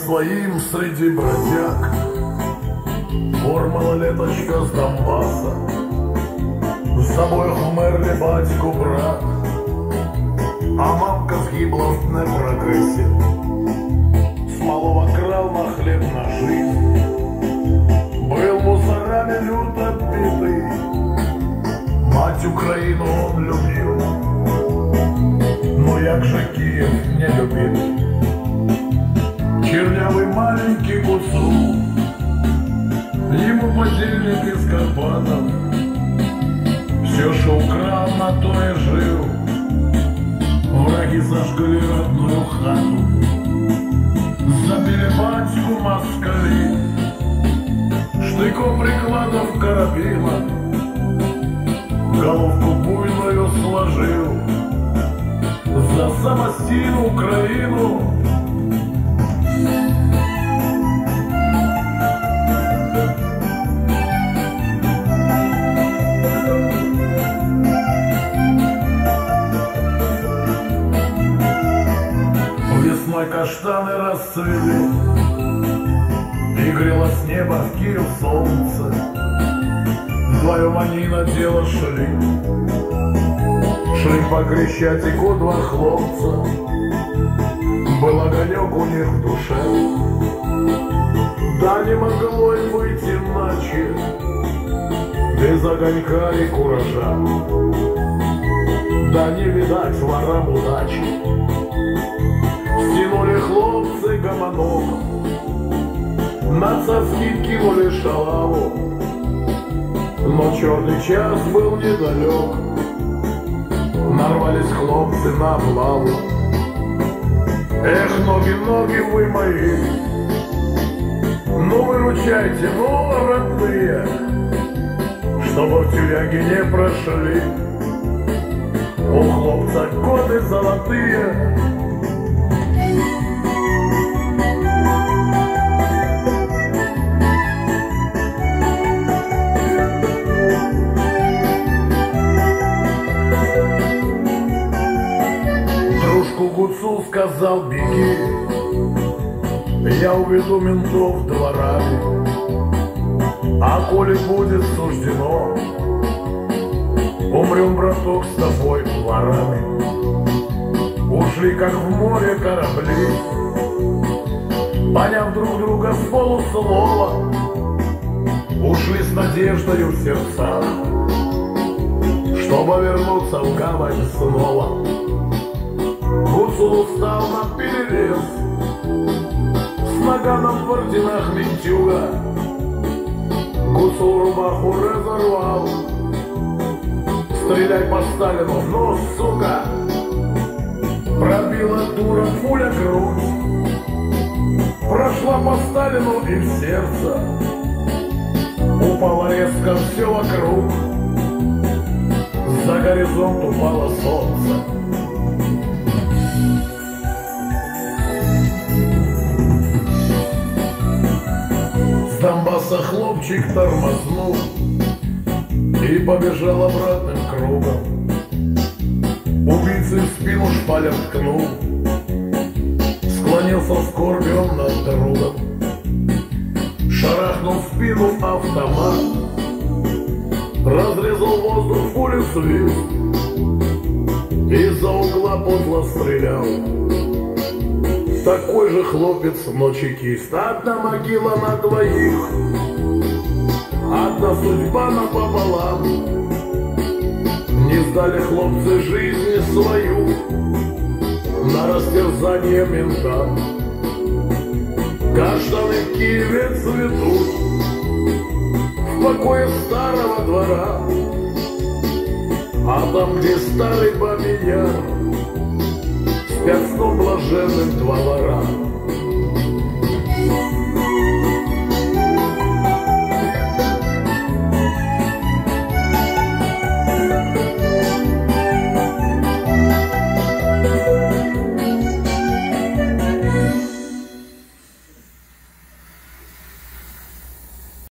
своим среди бродяг. Вор малолеточка с Донбасса, з обоих вмерли батько, брат, а мамка згибла в непрогресі. С малого крал на хлеб, на жизнь, был мусорами люто битый. Мать Украину он любил, но як же Киев не любит. Чернявый маленький Гуцул, ему подельник из Карпатов, все, что украл, на то и жил. Враги зажгли родную хату, забили батьку москали, штыком прикладов карабина головку буйную сложил. За самостийную Украину весной каштаны расцвели, и грело с неба в Киев солнце. Вдвоем они на дело шли по Крещатику два хлопца. Был огонек у них в душе, да не могло и быть иначе, без огонька и куража. Да не видать ворам удачи. Стянули хлопцы гомонок, на царский кинули шалаву, но черный час был недалек. Нарвались хлопцы на облаву. Эх, ноги, ноги вы мои, ну выручайте, ну, родные, чтобы в тюряге не прошли. У хлопца годы золотые. Гуцул сказал: беги, я уведу ментов дворами, а коли будет суждено, умрем, браток, с тобой ворами. Ушли, как в море корабли, поняв друг друга с полуслова, ушли с надеждою в сердцах, чтобы вернуться в гавань снова. Гуцул устал на перерез, с наганом в орденах ментюга. Гуцул рубаху разорвал, стреляй по Сталину в нос, сука. Пробила дура пуля грудь, прошла по Сталину и в сердце. Упало резко все вокруг, за горизонт упало солнце. С Донбасса хлопчик тормознул и побежал обратным кругом. Убийцы в спину шпалем ткнул, склонился в скорби он над другом. Шарахнул в спину автомат, разрезал воздух пулю свист, из-за угла подло стрелял такой же хлопец, но чекист. Одна могила на двоих, одна судьба напополам. Не сдали хлопцы жизни свою на растерзание ментам. Каштаны в Киеве цветут в покое старого двора, а там, где старый бабий яр, спят сном блаженным два вора.